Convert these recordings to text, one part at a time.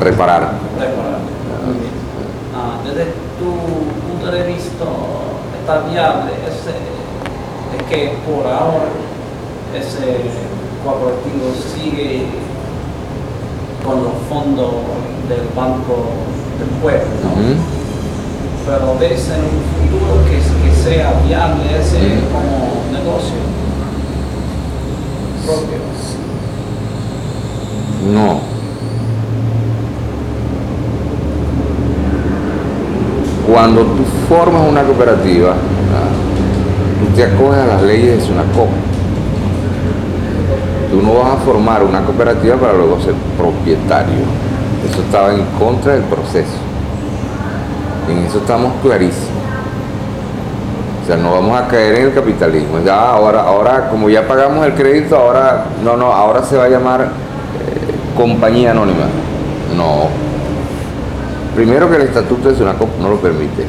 reparar. Muy bien. Desde tu punto de vista, ¿está viable? Es que por ahora ese cooperativo sigue con los fondos del Banco del Pueblo, ¿no? Pero ves en un futuro que sea viable ese como negocio propio. No. Cuando tú formas una cooperativa, tú te acoges a las leyes de SUNACOP. Tú no vas a formar una cooperativa para luego ser propietario. Eso estaba en contra del proceso. En eso estamos clarísimos. O sea, no vamos a caer en el capitalismo. Ya ahora como ya pagamos el crédito, ahora se va a llamar compañía anónima. No. Primero que el estatuto de SUNACOP no lo permite.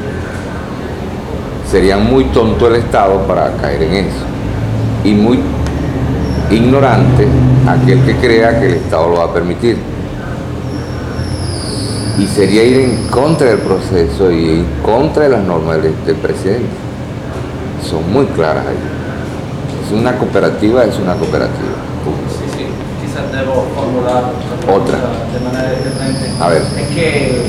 Sería muy tonto el Estado para caer en eso. Y muy ignorante aquel que crea que el Estado lo va a permitir. Y sería ir en contra del proceso y en contra de las normas del presidente. Son muy claras ahí. Es una cooperativa. Sí, quizás debo formular otra de manera diferente. A ver. Es que,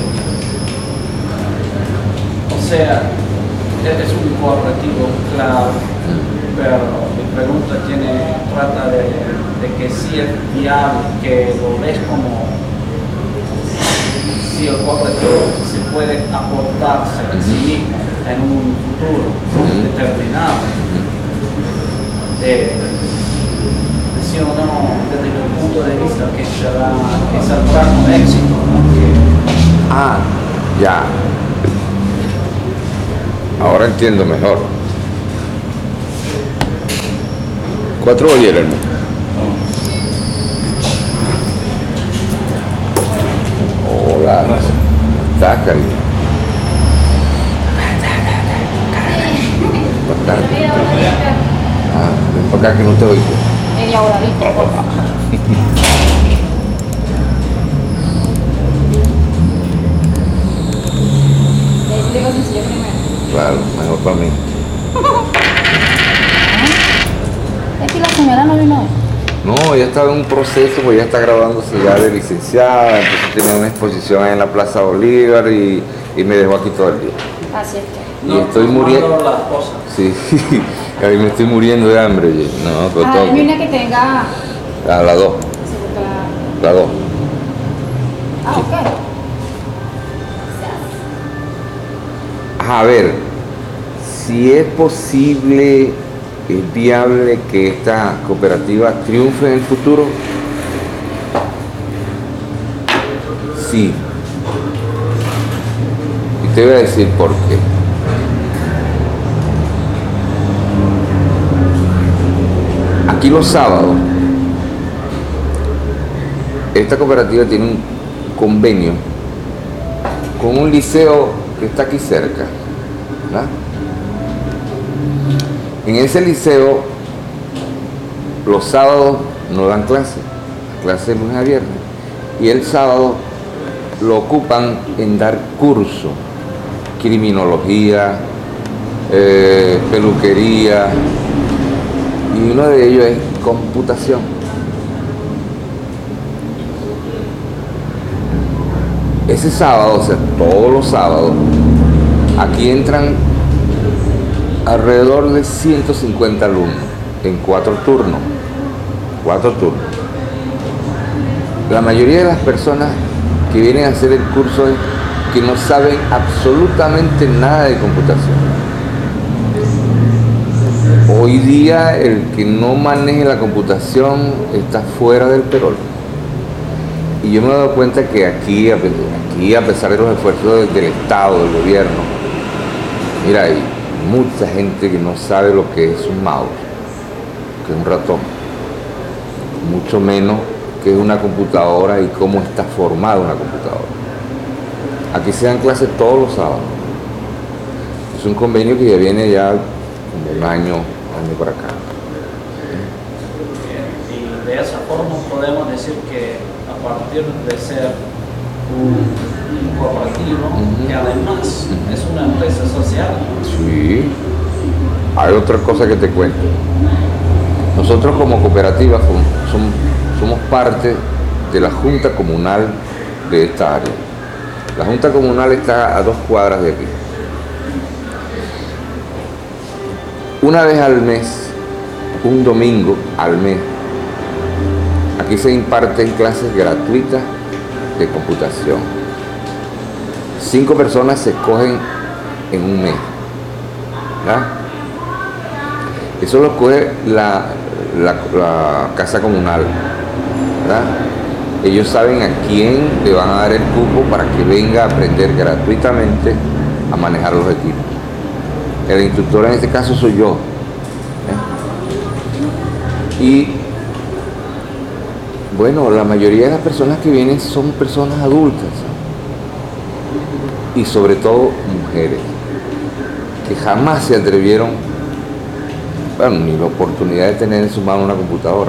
o sea, es un cooperativo, claro, pero mi pregunta trata de que si es viable, que lo ves como si el cooperativo se puede aportarse a sí mismo en un futuro determinado. Sí o no, desde mi punto de vista, que saldrá con éxito, ¿no? Ya. Ahora entiendo mejor. 4 bolleras, hermano. Hola. ¿Estás, cariño? Bastante. Ven para acá que no te oigo. Media hora, ¿viste? Le explico sencillo primero. Claro, mejor para mí. Es que la señora no vino hoy. No, ella estaba en un proceso, pues ella está graduándose ya de licenciada, entonces tenía una exposición ahí en la Plaza Bolívar y me dejó aquí todo el día. Así es que. Y estoy muriendo. Las cosas. Sí, a mí me estoy muriendo de hambre, oye. No, pero todo. Hay una que tenga. A las 2. La 2. Ok. A ver, si es posible, es viable que esta cooperativa triunfe en el futuro. Sí. Y te voy a decir por qué. Aquí los sábados, esta cooperativa tiene un convenio con un liceo que está aquí cerca, ¿verdad? En ese liceo, los sábados no dan clase, la clase es lunes a viernes, y el sábado lo ocupan en dar cursos, criminología, peluquería, y uno de ellos es computación. Ese sábado, o sea, todos los sábados, aquí entran alrededor de 150 alumnos en 4 turnos. 4 turnos. La mayoría de las personas que vienen a hacer el curso es que no saben absolutamente nada de computación. Hoy día el que no maneje la computación está fuera del perol. Y yo me he dado cuenta que aquí a pesar de los esfuerzos del Estado, del gobierno, mira, hay mucha gente que no sabe lo que es un mouse, que es un ratón, mucho menos que es una computadora y cómo está formada una computadora. Aquí se dan clases todos los sábados. Es un convenio que ya viene ya como un año por acá. Y de esa forma podemos decir que a partir de ser un cooperativo Ujú. que además es una empresa social. Sí. Hay otra cosa que te cuento. Nosotros como cooperativa somos parte de la Junta Comunal de esta área. La Junta Comunal está a 2 cuadras de aquí. Una vez al mes, un domingo al mes, aquí se imparten clases gratuitas de computación. 5 personas se escogen en un mes, ¿verdad? Eso lo coge la casa comunal, ¿verdad? Ellos saben a quién le van a dar el cupo para que venga a aprender gratuitamente a manejar los equipos. El instructor en este caso soy yo, ¿eh? Y bueno, la mayoría de las personas que vienen son personas adultas, y sobre todo mujeres que jamás se atrevieron, bueno, ni la oportunidad de tener en su mano una computadora.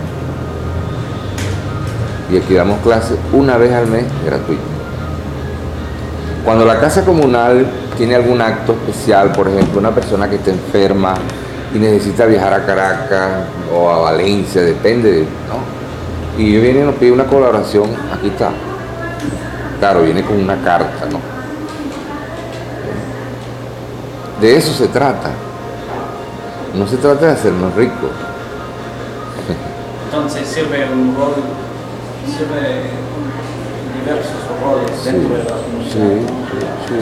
Y aquí damos clases una vez al mes gratuito. Cuando la casa comunal tiene algún acto especial, por ejemplo, una persona que está enferma y necesita viajar a Caracas o a Valencia, depende, ¿no? Y viene y nos pide una colaboración, aquí está. Claro, viene con una carta, ¿no? De eso se trata. No se trata de hacernos ricos. Entonces sirve un rol, sirve diversos roles dentro de la comunidad. Sí.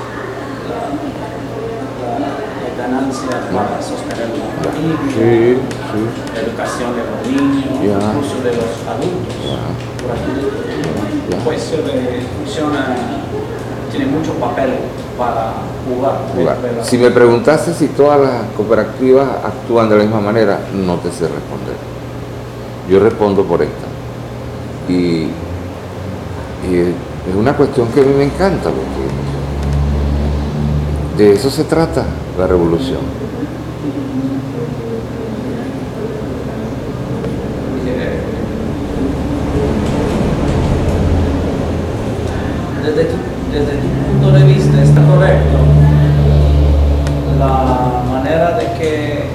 La ganancia para sostener la familia, la educación de los niños, incluso de los adultos. Por aquí, pues funciona, tiene mucho papel para jugar. Si me preguntaste si todas las cooperativas actúan de la misma manera, no te sé responder. Yo respondo por esta. Y es una cuestión que a mí me encanta, porque de eso se trata la revolución. Desde tu punto de vista, ¿está correcto la manera de que